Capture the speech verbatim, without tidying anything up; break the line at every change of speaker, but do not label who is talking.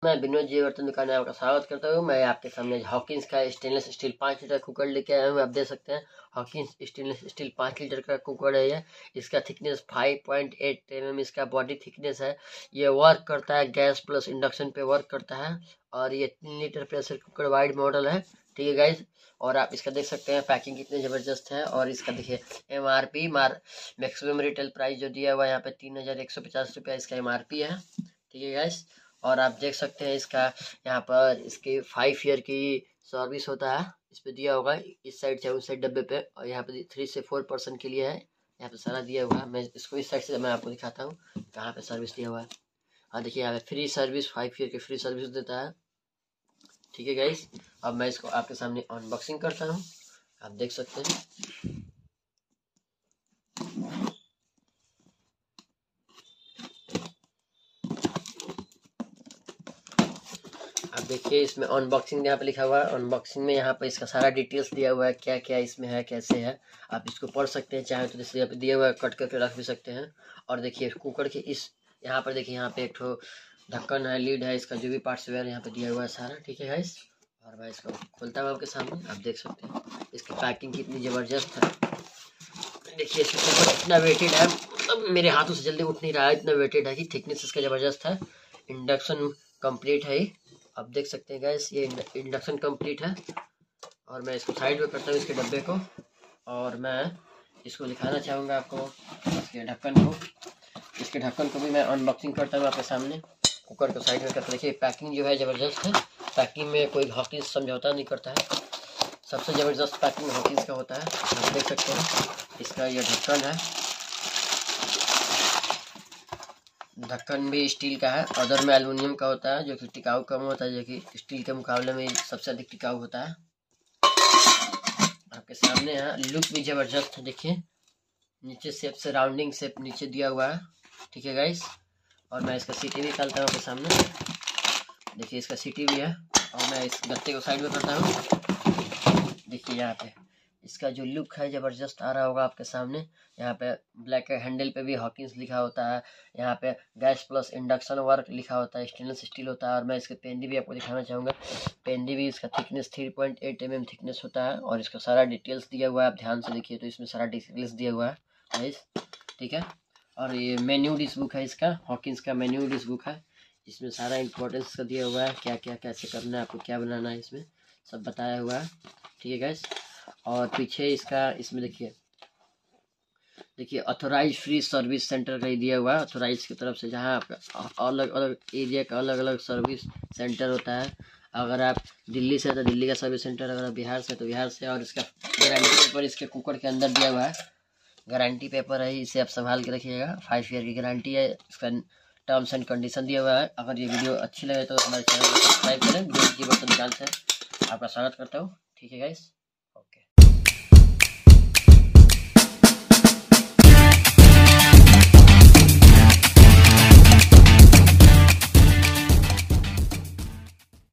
मैं विनोद जी बर्तन दुकान में आपका स्वागत करता हूँ। मैं आपके सामने हॉकिंस का स्टेनलेस स्टील पाँच लीटर कुकर लेके आया हूँ। आप देख सकते हैं हॉकिंस स्टेनलेस स्टील पाँच लीटर का कुकर है। ये इसका thickness five point eight M M इसका बॉडी थिकनेस है। ये वर्क करता है गैस प्लस इंडक्शन पे वर्क करता है और ये तीन litre pressure cooker wide model है। ठीक है गाइज, और आप इसका देख सकते हैं पैकिंग कितनी ज़बरदस्त है। और इसका देखिए एम आर पी मार मैक्सिमम रिटेल प्राइस जो दिया हुआ है यहाँ पे तीन हज़ार एक सौ पचास रुपया इसका एम आर पी है। ठीक है गाइज, और आप देख सकते हैं इसका यहाँ पर इसके फाइव ईयर की सर्विस होता है। इस पे दिया होगा इस साइड से उस साइड डब्बे पे, और यहाँ पे थ्री से फोर परसेंट के लिए है। यहाँ पे सारा दिया हुआ है। मैं इसको इस साइड से मैं आपको दिखाता हूँ कहाँ पे सर्विस दिया हुआ है। हाँ देखिए यहाँ पे फ्री सर्विस, फाइव ईयर की फ्री सर्विस देता है। ठीक है गाइस, अब मैं इसको आपके सामने अनबॉक्सिंग करता हूँ। आप देख सकते हैं आप देखिए इसमें अनबॉक्सिंग यहाँ पे लिखा हुआ है। अनबॉक्सिंग में यहाँ पे इसका सारा डिटेल्स दिया हुआ है, क्या क्या इसमें है कैसे है। आप इसको पढ़ सकते हैं, चाहे तो जैसे यहाँ पे दिया हुआ है कट करके रख भी सकते हैं। और देखिए कुकर के इस यहाँ पर देखिए यहाँ पे एक ठो ढक्कन है, लीड है, इसका जो भी पार्ट्स वगैरह यहाँ पे दिया हुआ है सारा। ठीक है गाइस, और मैं इसको खोलता हूँ आपके सामने। आप देख सकते हैं इसकी पैकिंग कितनी ज़बरदस्त है। देखिए इसका कुकर इतना वेटेड है, मतलब मेरे हाथों से जल्दी उठ नहीं रहा है, इतना वेटेड है कि थिकनेस इसका ज़बरदस्त है। इंडक्शन कंप्लीट है। आप देख सकते हैं गैस ये इंडक्शन कंप्लीट है। और मैं इसको साइड में करता हूँ इसके डब्बे को, और मैं इसको दिखाना चाहूँगा आपको इसके ढक्कन को। इसके ढक्कन को भी मैं अनबॉक्सिंग करता हूँ आपके सामने। कुकर को साइड में करके देखिए पैकिंग जो है ज़बरदस्त है। पैकिंग में कोई हॉकिंस समझौता नहीं करता है, सबसे ज़बरदस्त पैकिंग हॉकिंस का होता है। आप देख सकते हैं इसका ये ढक्कन है, ढक्कन भी स्टील का है। अदर में एल्युमिनियम का होता है जो कि टिकाऊ कम होता है, जो कि स्टील के मुकाबले में सबसे अधिक टिकाऊ होता है। आपके सामने है, लुक भी ज़बरदस्त है। देखिए नीचे शेप से राउंडिंग शेप नीचे दिया हुआ है। ठीक है गाइस, और मैं इसका सीटी भी निकालता हूँ आपके सामने। देखिए इसका सीटी भी है, और मैं इस गत्ते को साइड में करता हूँ। देखिए यहाँ पे इसका जो लुक है ज़बरदस्त आ रहा होगा आपके सामने। यहाँ पे ब्लैक हैंडल पे भी हॉकिंस लिखा होता है। यहाँ पे गैस प्लस इंडक्शन वर्क लिखा होता है, स्टेनलेस स्टील होता है। और मैं इसके पेंडी भी आपको दिखाना चाहूँगा। पेंडी भी इसका thickness three point eight M M thickness होता है, और इसका सारा डिटेल्स दिया हुआ है। आप ध्यान से देखिए तो इसमें सारा डिटेल्स दिया हुआ है गाइस। ठीक है, और ये मेन्यू डिश बुक है इसका, हॉकिंस का मेन्यू डिश बुक है। इसमें सारा इंपॉर्टेंस का दिया हुआ है, क्या क्या कैसे करना है, आपको क्या बनाना है, इसमें सब बताया हुआ है। ठीक है गाइस, और पीछे इसका इसमें देखिए देखिए ऑथोराइज फ्री सर्विस सेंटर का ही दिया हुआ है। ऑथोराइज की तरफ से जहाँ आपका अलग अलग एरिया का अलग अलग सर्विस सेंटर होता है। अगर आप दिल्ली से तो दिल्ली का सर्विस सेंटर, अगर आप बिहार से तो बिहार से। और इसका गारंटी पेपर इसके कुकर के अंदर दिया हुआ है, गारंटी पेपर है, इसे आप संभाल के रखिएगा। फाइव ईयर की गारंटी है। इसका टर्म्स एंड कंडीशन दिया हुआ है। अगर ये वीडियो अच्छी लगे तो हमारे चैनल को सब्सक्राइब करें। विनोद जी बर्तन दुकान से आपका स्वागत करता हूँ। ठीक है गाइस।